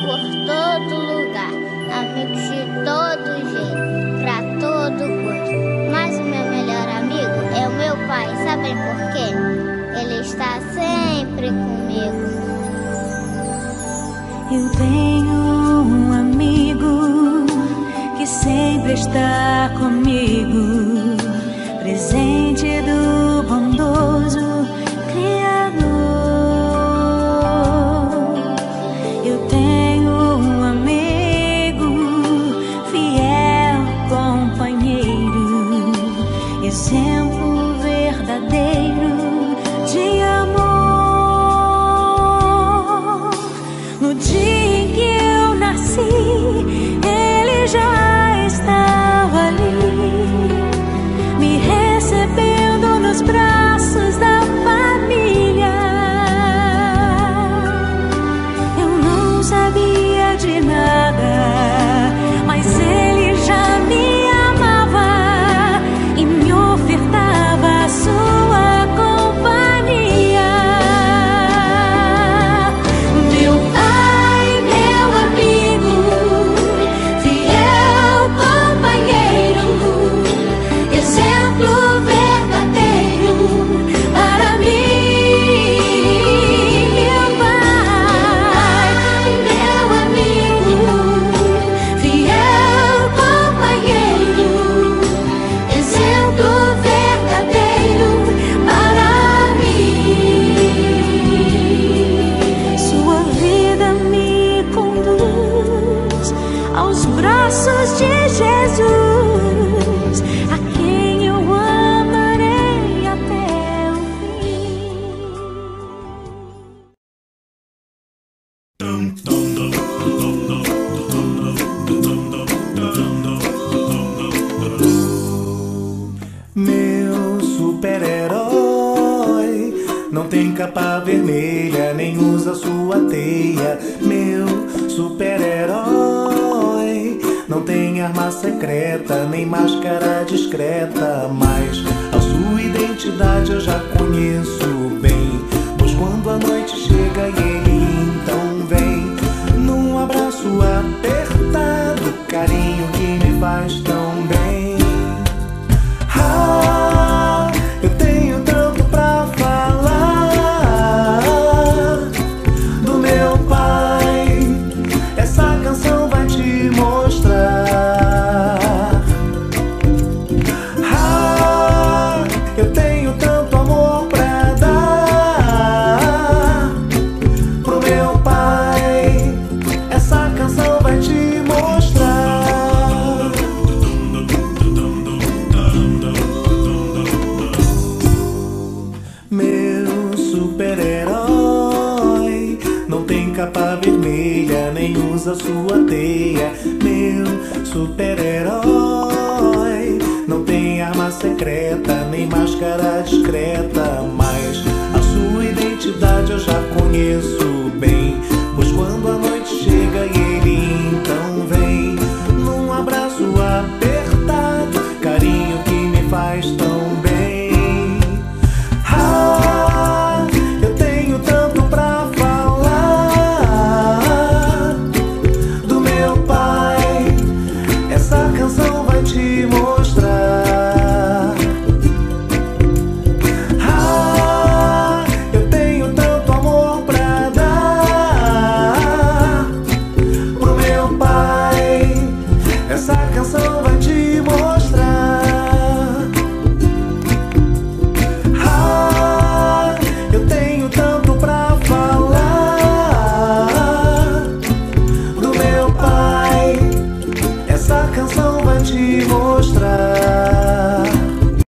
por todo lugar, amigos de todo jeito, pra todo gosto. Mas o meu melhor amigo é o meu pai, sabem por quê? Ele está sempre comigo. Eu tenho um amigo que sempre está comigo, presente do bondoso Criador. Eu tenho um amigo, fiel companheiro, exemplo verdadeiro de amor. No dia em que eu nasci, ele já estava ali, me recebendo nos braços da família. Eu não sabia de nada, mas ele já me amava e me ofertava a sua companhia. Meu pai, meu amigo, fiel companheiro, exemplo verdadeiro para mim. Meu pai, meu amigo, fiel companheiro, exemplo verdadeiro para mim. Sua vida me conduz aos braços de Jesus, a quem eu amarei até o fim. Meu super-herói não tem capa vermelha, nem usa sua teia. Meu super-herói não tem arma secreta, nem máscara discreta. Mas a sua identidade eu já conheço bem, pois quando a noite chega e ele então vem, num abraço apertado, carinho que me faz tão bem. Ah, eu tenho tanto pra falar do meu pai, essa canção vai te mostrar. Ah, eu tenho tanto amor pra dar pro meu pai, essa canção vai te mostrar. Meu super-herói não tem capa vermelha, nem usa sua teia. Meu super-herói não tem arma secreta, nem máscara discreta. Mas a sua identidade eu já conheço bem,